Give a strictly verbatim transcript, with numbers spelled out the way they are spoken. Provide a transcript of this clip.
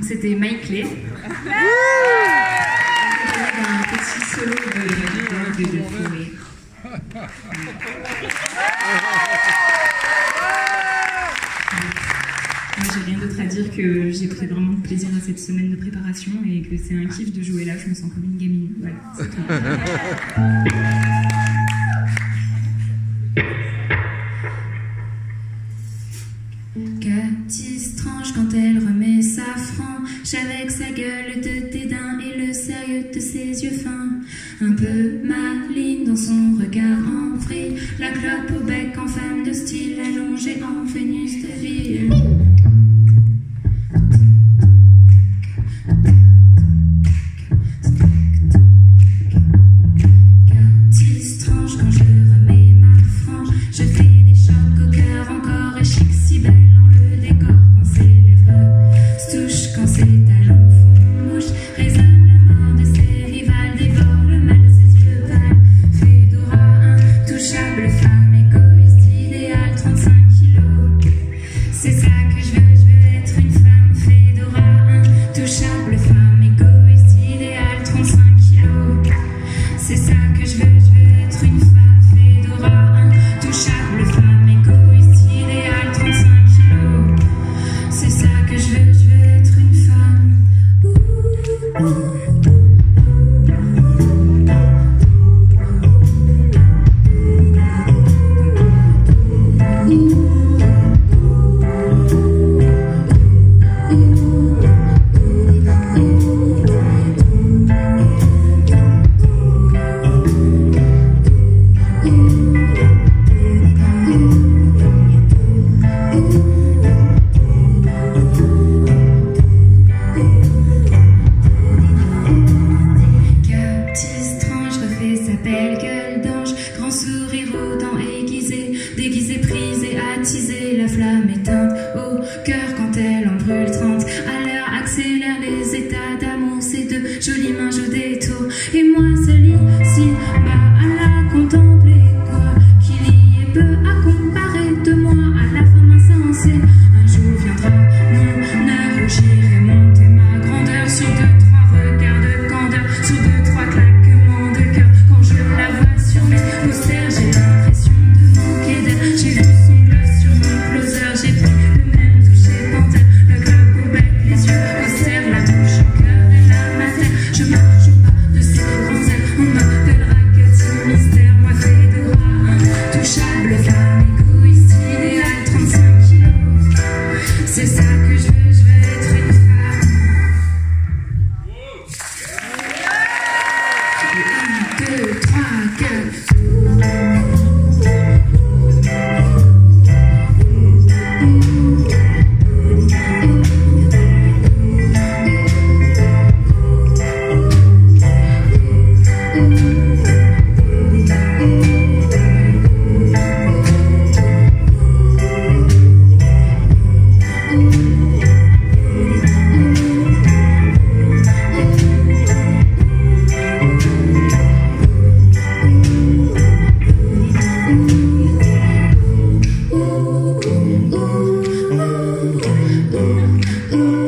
C'était Mike Clay. Un petit solo de, de, de, de forêt. Moi, j'ai rien d'autre à dire que j'ai pris vraiment plaisir à cette semaine de préparation et que c'est un kiff de jouer là. Je me sens comme une gamine. Voilà, c'est tout. Cathy Strange quand elle remet sa frange avec sa gueule de dédain et le sérieux de ses yeux fins, un peu maligne dans son regard en vrille, la clope au bec en femme de style allongée en Vénus de ville. Cathy Strange quand je remets ma frange, je fais des chocs au cœur encore et chic si belle dans le décor quand ses lèvres se touchent, quand ses talons font mouche, résonne la mort de ses rivales, dévore le mal de ses yeux pâles. Fedora intouchable, femme égoïste, idéal, trente-cinq kilos. C'est ça que je veux, je veux être une femme. Fedora intouchable, femme égoïste, idéal, trente-cinq kilos. C'est ça que je veux, je veux être une femme. Fedora intouchable, femme égoïste, idéal, trente-cinq kilos. C'est ça que je veux, je veux être une femme. Ouh, ouh. Ooh.